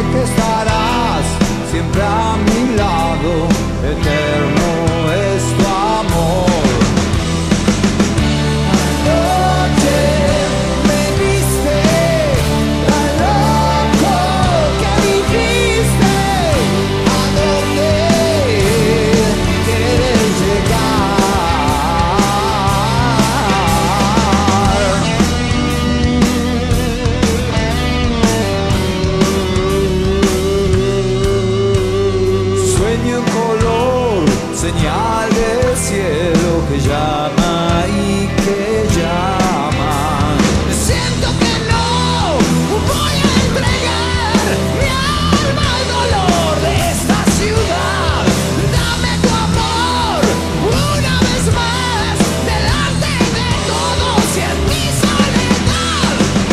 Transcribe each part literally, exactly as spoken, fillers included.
que estarás siempre a mi lado, eterno es tu amor. Anoche me viste tan loco que dijiste a dónde quieres llegar. Sueño en color, señal del cielo que llama y que llama. Siento que no voy a entregar mi alma al dolor de esta ciudad. Dame tu amor una vez más delante de todos y en mi soledad.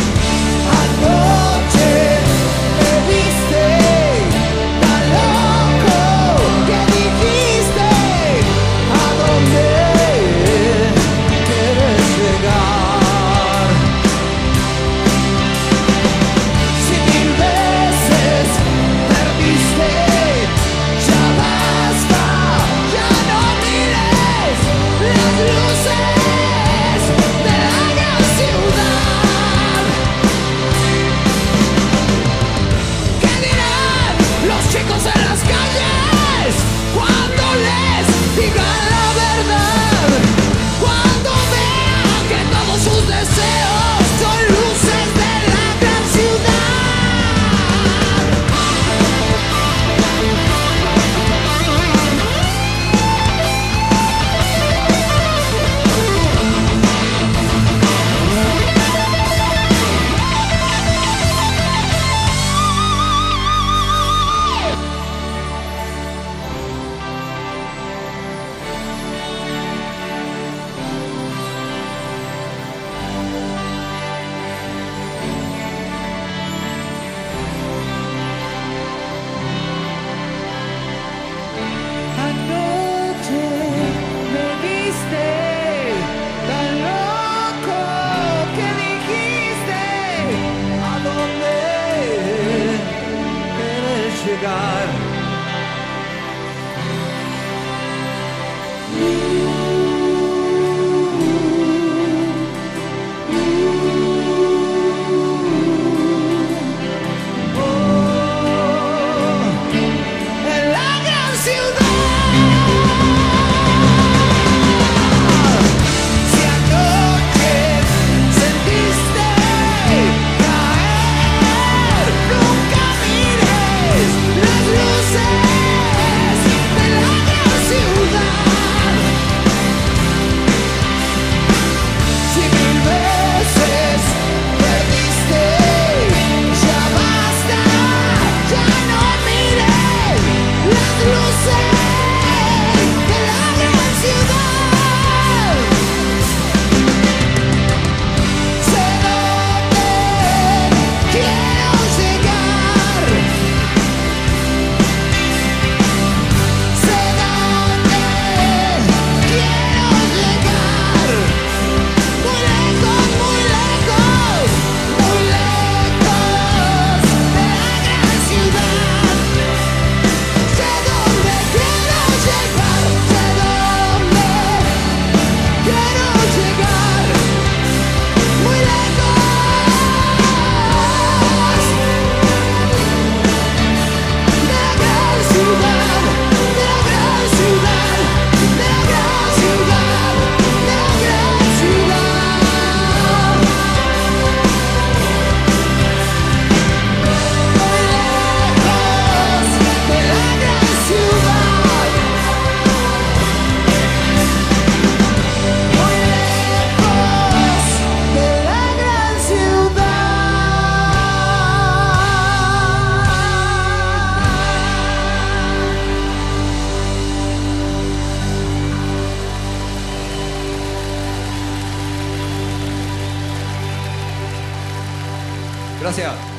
Anoche me viste tan loco que dijiste a dónde quieres llegar. Si mil veces perdiste, ya basta, ya no mires las luces de la gran ciudad. ¿Qué dirán los chicos en las calles cuando les digan la verdad? Cuando vean que todos sus deseos son luces de la gran ciudad. Anoche me viste tan loco que dijiste a dónde quieres llegar. Oh, en la gran ciudad. Si anoche sentiste caer, nunca mires las luces de la gran ciudad. Si mil veces perdiste, ya basta, ya no mires las luces de la gran ciudad. Sé dónde quiero llegar. Sé dónde quiero llegar. Muy lejos, muy lejos, muy lejos de la gran ciudad. Sé dónde quiero llegar, sé dónde quiero llegar. Muy lejos de la gran ciudad, de la gran ciudad, de la gran ciudad, de la gran ciudad. Muy lejos de la gran ciudad. Muy lejos de la gran ciudad. Gracias.